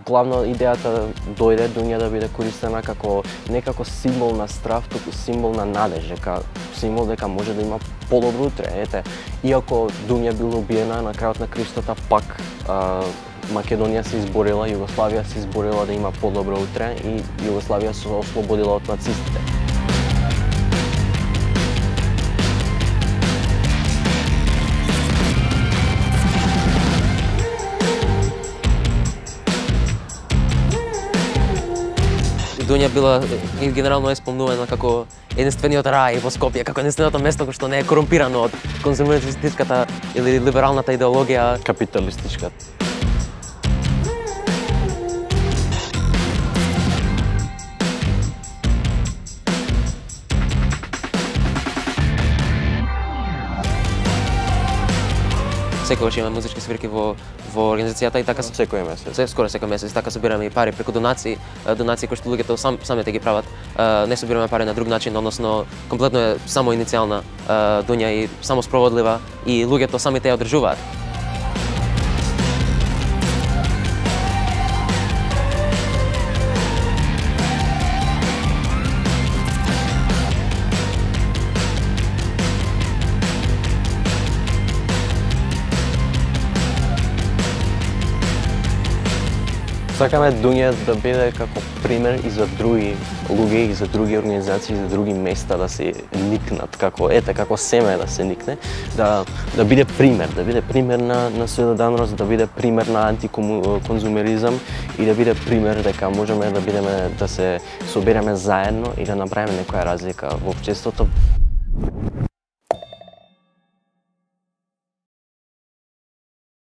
главно идејата дојде дуња да биде користена како не како символ на страв, туку символ на надеж, дека символ дека може да има подобро утре. Ете, иако дуња била убиена на крајот на кривстата, пак Македонија се изборила, Југославија се изборила да има подобро утре и Југославија се ослободила од нацистите. Дуња била генерално исполнувана како единствениот рај во Скопје, како единственото место кој што не е корумпирано од конзумеристичката или либералната идеологија. Капиталистичката. Секогаш имаме музички свирки во организацијата и така секој месец. Скоро секој месец, така собираме и пари преку донации кои што луѓето самите ги прават. Не собираме пари на друг начин, односно комплетно е само иницијална дуња и само спроводлива и луѓето самите ја одржуваат. Сакаме дуња да биде како пример и за други луѓе, и за други организации, и за други места да се никнат, како семе да се никне, да биде пример на солидарност, да биде пример на антиконзумеризам и да биде пример дека можеме да се собереме заедно и да направиме некоја разлика во општеството.